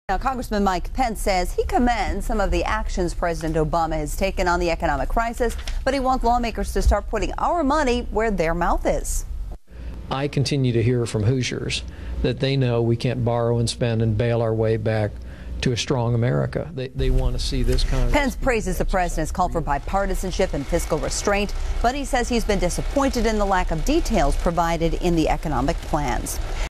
Now, Congressman Pence says he commends some of the actions President Obama has taken on the economic crisis, but he wants lawmakers to start putting our money where their mouth is. I continue to hear from Hoosiers that they know we can't borrow and spend and bail our way back to a strong America. They want to see this Congress. Pence praises the president's call for bipartisanship and fiscal restraint, but he says he's been disappointed in the lack of details provided in the economic plans.